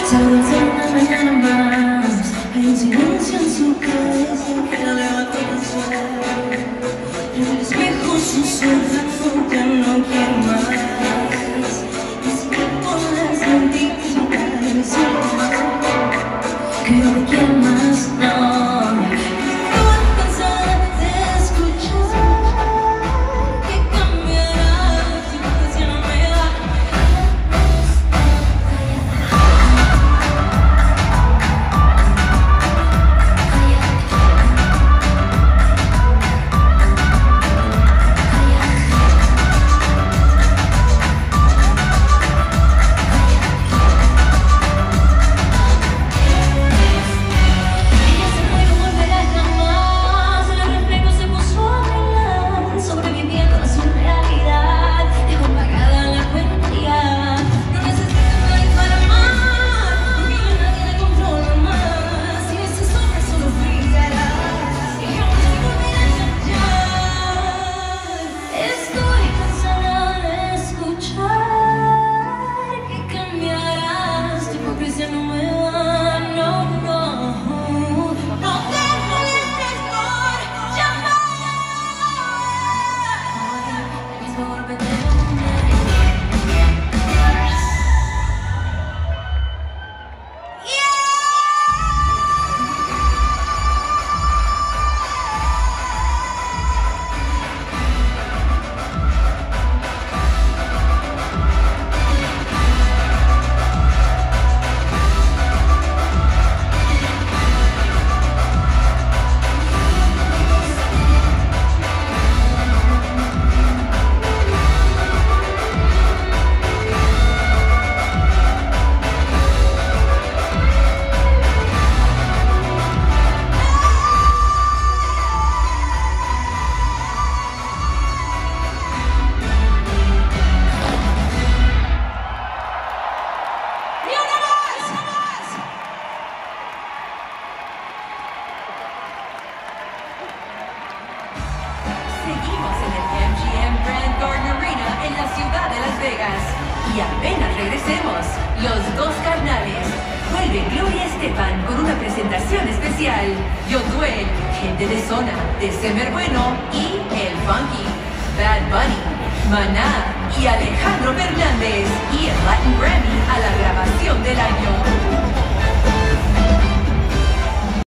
Tardes en la mañana más, hay un silencio en su cabeza que la levanta del suelo. En el espejo susurrando ya no quiero más. Y sigue con las mentiras que no me quiero más, no. Seguimos en el MGM Arena en la ciudad de Las Vegas. Y apenas regresemos, los dos carnales. Vuelve Gloria Estefan con una presentación especial. Yotuel, gente de zona, de Semer Bueno y El Funky, Bad Bunny, Maná y Alejandro Fernández. Y el Latin Grammy a la grabación del año.